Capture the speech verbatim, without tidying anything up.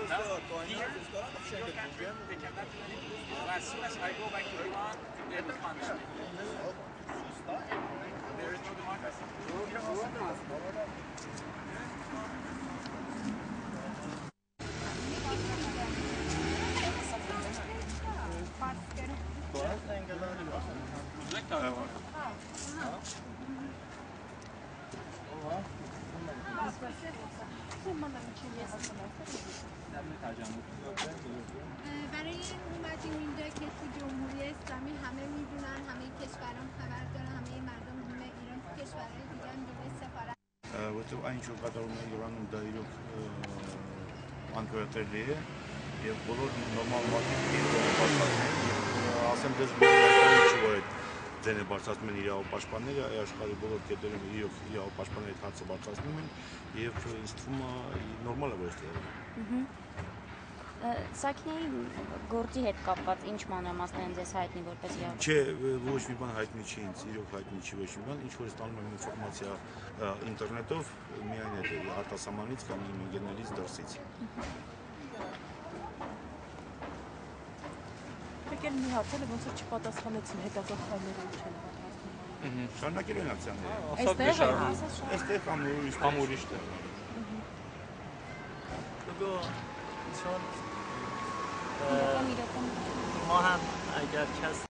As soon as I go back to Iran, they will punish me. There is no democracy. برای این اومدیم اینجا که تو جمهوری اسلامی همه میدونن، همه کشوران خبر دارن، همه مردم همه ایران تو کشورهای دیگه هم دیگه سفارت որտեղ այն ինչ որ կատարում է Իրանում դա իրոք անկարդալի է եւ բոլոր նորմալ մարդիկ ասեմ դες բոլորը չի որ այդ ձենը բարձրացնում են իրավապաշտպանները աշխարհի բոլոր կետերում իրոք իրավապաշտպանների այդ հարցը բարձրացնում են եւ ինձ թվում է նորմալ է որ այստեղ Սաքինեի գործի հետ կապված ինչ մանրամասներ են ձեզ հայտնի որպես իրավապաշտպան։ Չէ, ոչ մի բան հայտնի չի ինձ, իրոք հայտնի չի ոչ մի բան, ինչ որ ստանում եմ ինֆորմացիա ինտերնետով, միայն այդ արտասահմանից կամ իմ ընկերներից դրսից։ Եկել մի հարցել է ոնց որ չպատասխանեցին հետազոտողները ինչ են պատասխանում։ Շարունակել են ակցիաները։ Այստեղ է, այստեղ կամ ուրիշ կամ ուրիշ տեղ։ بگو چون ما هم اگر کسی